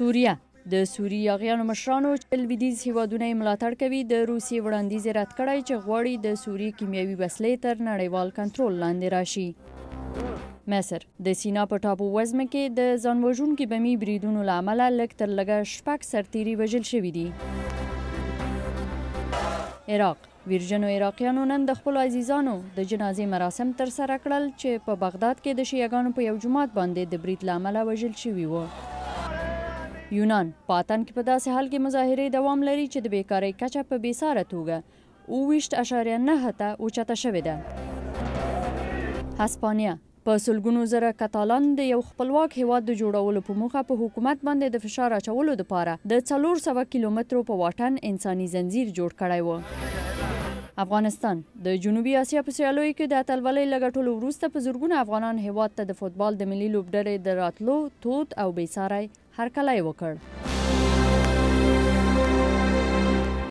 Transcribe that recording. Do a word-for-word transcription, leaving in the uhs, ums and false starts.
سوریه د سوري یاغیانو مشرانو چې لویدیځ هیوادونه یې ملاتړ کوي د روسیې وړاندیز یې رد کړی چې غواړي د سوري کیمیاوي وسلې تر نړیوال کنټرول لاندې راشي. مصر د سینا په ټاپو وزمه کې د ځانوژونکي بمي بریدونو له امله لږ تر لږه شپږ سرتیري وژل شوي دي. عراق ویرجنو عراقیانو نن د خپلو عزیزانو د جنازې مراسم ترسره کړل چې په بغداد کې د شیعهګانو په یو جومات باندې د برید له امله وژل شوي وو. یونان په اتن کې په داسې حال کې مظاهرې دوام لري چې د بیکارۍ کچه په بېساره توګه اوه ویشت اعشاریه نهه ته اوچته شوې ده. هسپانیا په سلګونو زره کتالان د یو خپلواک هیواد د جوړولو په موخه په حکومت باندې د فشار اچولو دپاره د څلور سوه کیلومترو په واټن انساني زنځیر جوړ کړی و. افغانستان د جنوبي اسیا په سیالیو کې د اتلولۍ له ګټلو وروسته په زرګونه افغانان هیواد ته د فوتبال د ملي لوبډلې د راتلو تود او بېساری هرکلی وکړ.